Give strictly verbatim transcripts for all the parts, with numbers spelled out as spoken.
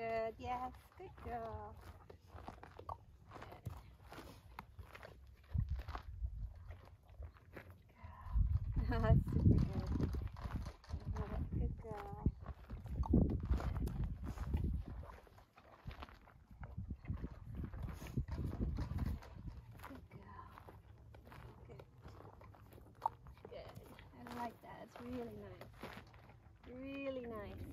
good. Yes, good girl. Good. That's super good. Good girl. Good girl. Good. Good. I like that. It's really nice. Really nice.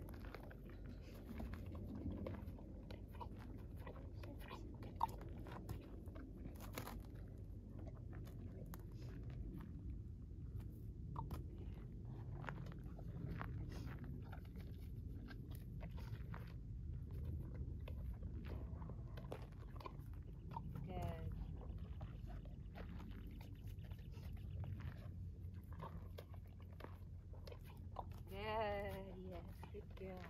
Good, yes, good girl.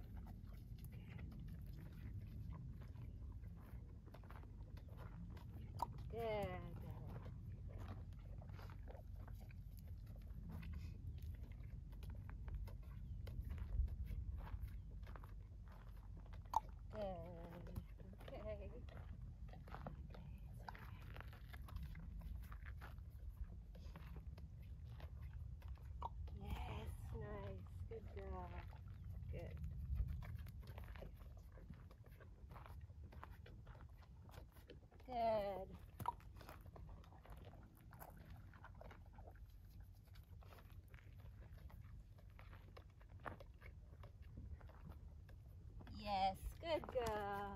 Good. Good. Good. Okay. Yes, nice. Good girl. Good. Good. Yes, good girl.